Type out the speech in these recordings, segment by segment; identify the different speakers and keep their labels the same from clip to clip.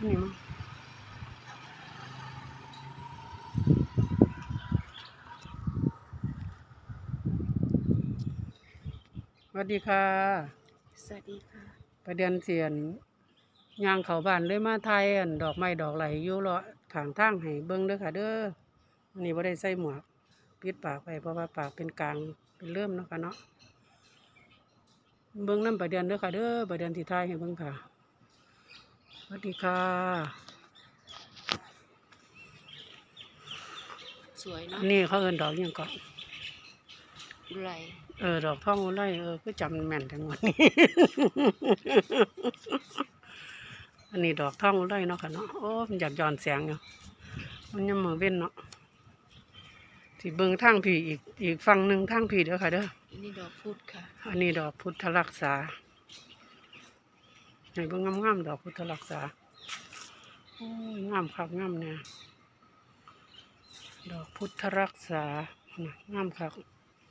Speaker 1: นี่มั้งสวัสดีค่ะ
Speaker 2: สวัสดีค่ะ
Speaker 1: ประเด็นเสียนยางเขาบ้านเลยมาไทยอันดอกไม้ดอกไหลอยู่เลาะข้างทางให้เบิ่งเด้อค่ะเด้ออันนี้บ่ได้ใส่หมวกปิดปากไปเพราะว่าปากเป็นกลางเป็นเริ่มเนาะค่ะเนาะเบิ่งน้ำประเด็นเด้อค่ะเด้อประเด็นที่ไทยให้เบิ่งค่ะสวัสดีค่ะ
Speaker 2: สวย
Speaker 1: อั
Speaker 2: เนาะ
Speaker 1: นนี้เขาเอิ้นดอกหยังก็
Speaker 2: ไร
Speaker 1: ดอกทองอุไรคือจำแม่นทั้งหมดนี้ อันนี้ดอกทองอุไรเนาะค่ะเนาะโอ้มันอยากย้อนแสงอยู่มันยังมือเว้นเนาะที่เบิ่งทางพี่อีกฝั่งหนึ่งทางพี่เด้อค่ะเด้อ
Speaker 2: อันนี้ดอกพุธค่ะ
Speaker 1: อันนี้ดอกพุทธรักษาให้เบิ่งงามๆดอกพุทธรักษาโอ้ยงามคักงามเนี่ยดอกพุทธรักษาน่ะงามคัก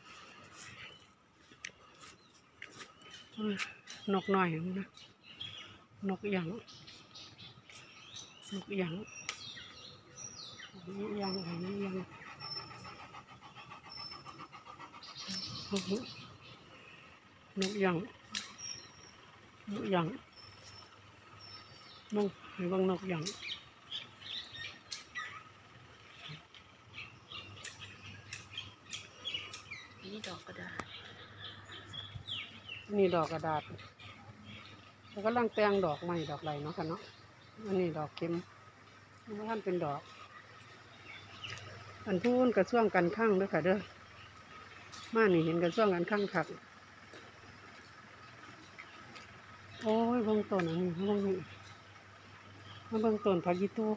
Speaker 1: นกน้อยนะนกหยังนกหยังยังอะไรยังนกหยังนกหยังมึงให้เบิ่งนกหยัง
Speaker 2: อันนี้ดอกกระดาษ
Speaker 1: นี่ดอกกระดาษแล้วก็ลังแต่งดอกไม้ดอกไรเนาะค่ะเนาะอันนี้ดอกเข็มนี่ท่านเป็นดอกอันพูนกระช่วงกันข้างด้วยค่ะเด้อมานี่เห็นกระช่วงกันข้างคักโอ้ยเบิ่งต้นอันนี้เบิ่งนี่มาเบิ่งต้นผักยีตู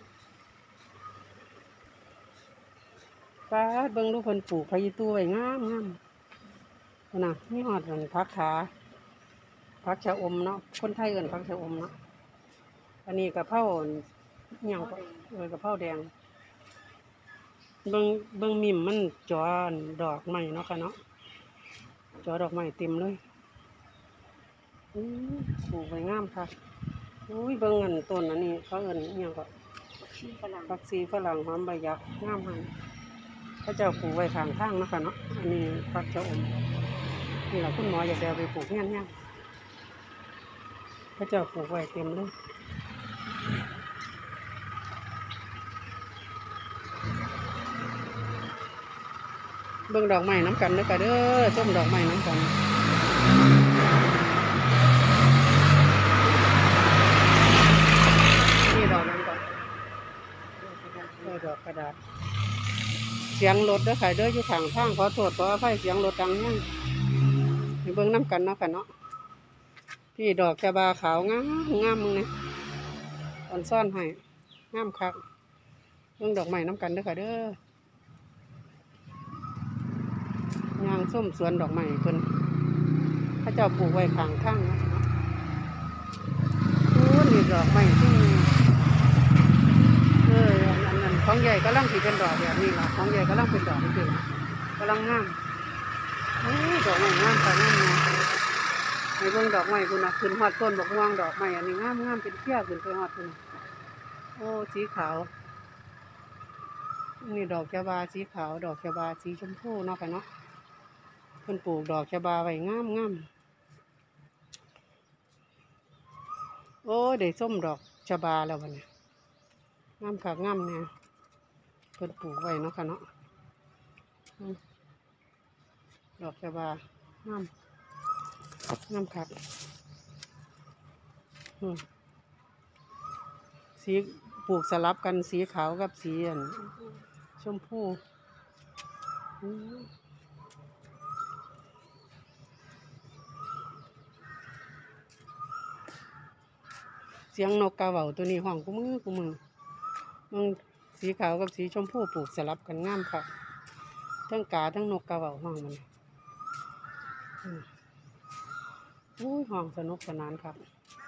Speaker 1: ป้าดเบิ่งลูกเพิ่นปลูกผักยีตูไว้งามงามน่ะนี่ฮอดอันผักขาผักชะอมเนาะคนไทยเอิ้นผักชะอมเนาะอันนี้กะเพราหยังก็กะเพราแดงเบิ่งมิมมันจอดอกไม้เนาะค่ะเนาะจอดอกไม้เต็มเลยปลูกไว้งามค่ะอุ้ยเบิ่งอันต้นอันนี้เขาเอิ้นอิหยังก็
Speaker 2: ชีฝรั่ง
Speaker 1: ผักชีฝรั่งหอมใบหยักงามหันเขาเจ้าปลูกไว้ข้างทางเนาะค่ะเนาะอันนี้ผักชะอมนี่แหละคุณหมออยากได้เอาไปปลูกเงี้ยเขาเจ้าปลูกไว้เต็มเลยเบิ่งดอกไม้น้ำกันเด้อค่ะเด้อส้มดอกไม้น้ำกันนี่ดอกนั้นก่อนดอกกระดาษเสียงรถเด้อค่ะเด้ออยู่ข้างทางขอโทษขออภัยเสียงรถดังเนี่ยให้เบิ่งน้ำกันเนาะค่ะเนาะพี่ดอกชะบาขาวงามงามมึงเนี่ยอ่อนซ่อนให้งามคักเบิ่งดอกไม้น้ำกันเด้อค่ะเด้อยางส้มสวนดอกไม้เพิ่นพระเจ้าปลูกไว้ข้างทางนะโอ้นี่ดอกไม้ที่อันของใหญ่กำลังสิเป็นดอกแบบนี้ล่ะของใหญ่กำลังเป็นดอกจริงๆกำลังงามโอ้ดอกไม้งามค่ะงามเนี่ยให้เบิ่งดอกไม้คุณนะขึ้นฮอดต้นบอกม่วงดอกไม้อันนี้งามงามเป็นเขี้ยขึ้นไปฮอดคุณโอ้สีขาวนี่ดอกชะบาสีขาวดอกชะบาสีชมพูเนาะค่ะเนาะเพิ่นปลูกดอกชะบาไว้งามงามโอ้ได้ส้มดอกชะบาแล้ววันนี้งามคักงามเนี่ยเพิ่นปลูกไว้เนาะค่ะเนาะดอกชะบางามงามคักสีปลูกสลับกันสีขาวกับสีชมพูเสียงนกกาเหว่าตัวนี้ห้องกูมือมันสีขาวกับสีชมพูปลูกสลับกันงามค่ะทั้งกาทั้งนกกาเหว่าห้องมันอุ้ยห้องสนุกสนานครับ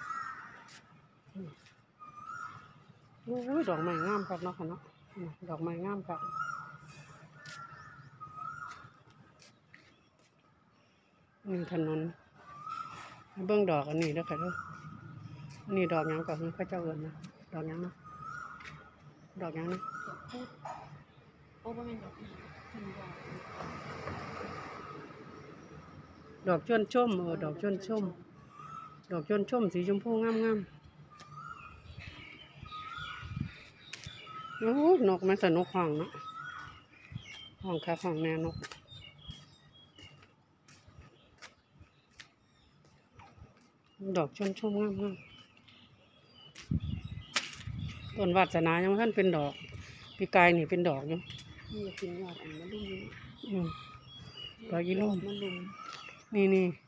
Speaker 1: อุ้ยดอกไม้งามครับเนาะค่ะเนาะดอกไม้งามครับนี่ถนนเบื้องดอกอันนี้แล้วค่ะเด้ออันนี้ดอกหยังก็คือพระเจ้าเอิญนะดอกหยังนะดอกหยังนะ
Speaker 2: พูดโอ้บ่แม่นดอกนี้เป็นดอก
Speaker 1: ดอกชวนชมดอกชวนชมดอกชวนชมสีชมพูงามๆโอ้นกมันสนุกห้องเนาะห้องครับห้องแน่นกดอกชวนชมงามๆต้นวาสนายังท่านเป็นดอกปีกายนี่เป็นดอกอยู่
Speaker 2: นี่กินยอดอันมะลุมนี่
Speaker 1: ดอกอีลุ่ม
Speaker 2: มะลุม
Speaker 1: นี่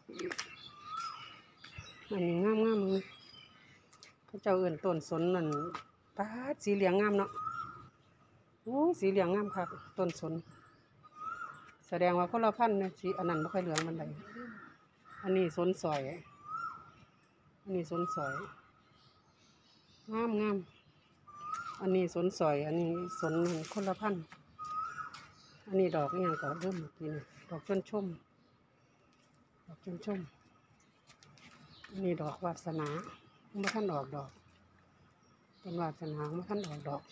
Speaker 1: อันนี้งามเลยเขาเจ้าเอื่นต้นสนนั่นป้าดสีเหลืองงามเนาะโอ้สีเหลืองงามครับต้นสนแสดงว่าคนละพันธุ์นะสีอันนั้นไม่ค่อยเหลืองมันใดอันนี้สนสอยอันนี้สนสอยงามอันนี้สนสอยอันนี้สนคนละพันธุ์อันนี้ดอกนี่ยังก็เริ่มเมื่อกี้นี่ดอกชมดอกชมอันนี้ดอกวาสนาไม่ท่านออกดอกเป็นวาสนาไม่ท่านออกดอก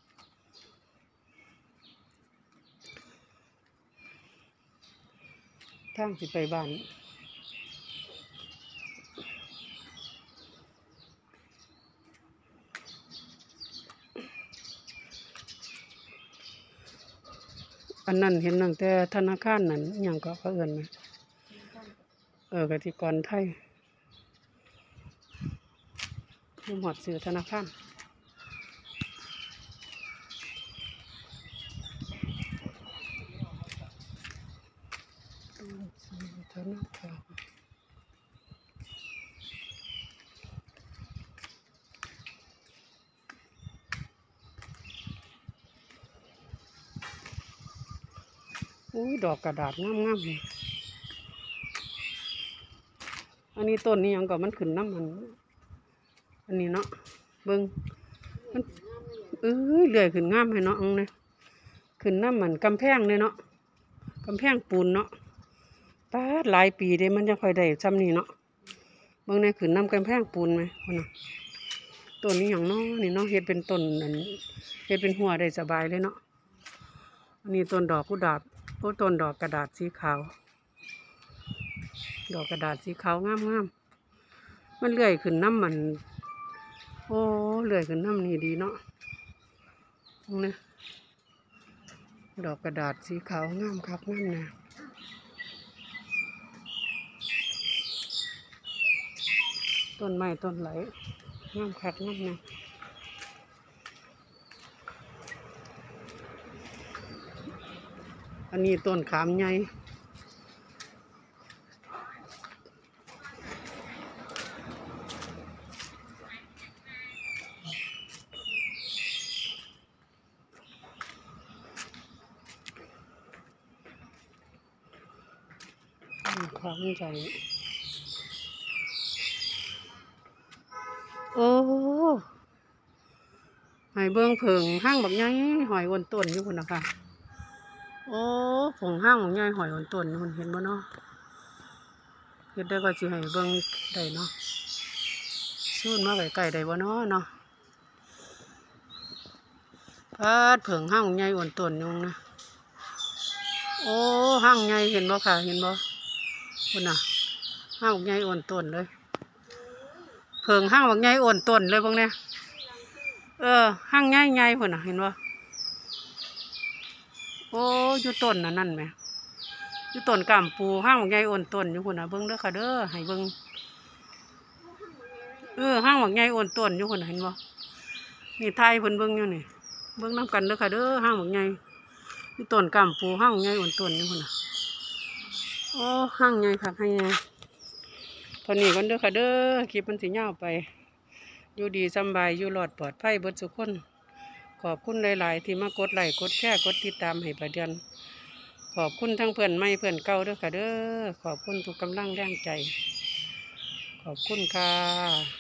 Speaker 1: ทางสิไปบ้านอันนั้นเห็นตั้งแต่ธนาคารนั้นยังก็เขาเอิ้นนะกสิกรไทยมีหอดสื่อธนาคารสื่อธนาคารอุ้ยดอกกระดาษงามๆอันนี้ต้นนี้ยังก็มันขึ้นน้ำมันอันนี้เนาะเบิ่งมันเลื่อยขึ้นงามให้เนาะอังเนี่ยขึ้นน้ำมันกำแพงเลยเนาะกำแพงปูนเนาะป้าดหลายปีเด้มันจะค่อยได้ซ้ำนี่เนาะเบิ่งในขึ้นน้ำกำแพงปูนไหมคนน่ะต้นนี้อย่างเนาะนี่เนาะเฮ็ดเป็นต้นอันเฮ็ดเป็นหัวได้สบายเลยเนาะอันนี้ต้นดอกกุหลาบต้นดอกกระดาษสีขาวดอกกระดาษสีขาวงามมันเลื่อยขึ้นน้ำมันโอ้เลื่อยขึ้นน้ำนี่ดีเนาะนี่ดอกกระดาษสีขาวงามครับงามนะต้นไม้ต้นไหลงามคักงามนะอันนี้ต้นขามใหญ่ความใจโอ้หอยเบื้องเผิงห้างแบบใหญ่หอยวนต้นอยู่คุณนะคะโอ้ผงห้างของใหญ่หอยวนต้นคุณเห็นบ่เนาะเห็นได้ก็สิให้เบื้องได้เนาะสู้มาไก่ได้บ่เนาะพัดเผิงห้างของใหญ่วนต้นอยู่นะโอ้ห้างใหญ่เห็นบ่ค่ะเห็นบ่คุณน่ะห้างใหญ่อ่อนต้นเลยเพิงห้างใหญ่อ่อนต้นเลยพวกเนี้ยห้างใหญ่คุณน่ะเห็นบ่โอ้อยู่ต้นนั่นไหมอยู่ต้นกำปูห้างใหญ่อ่อนต้นอยู่คุณน่ะเบิ้งเด้อค่ะเด้อให้เบิ้งห้างใหญ่อ่อนต้นอยู่คุณน่ะเห็นบ่นี่ไทยเพิ่นเบิ้งอยู่นี่เบิ้งน้ำกันเด้อค่ะเด้อห้างใหญ่อยู่ต้นกำปูห้างใหญ่อ่อนต้นอยู่คุณน่ะโอ้ห้างใหญ่ค่ะห้างใหญ่ตอนนี้กันเด้อค่ะเด้อคลิปมันสิยาวไปอยู่ดีสบายอยู่หลอดปลอดภัยเบิดทุกคนขอบคุณหลายๆที่มากดไลค์กดแชร์กดติดตามให้ประเดือนขอบคุณทั้งเพื่อนใหม่เพื่อนเก่าเด้อค่ะเด้อขอบคุณทุกกำลังแรงใจขอบคุณค่ะ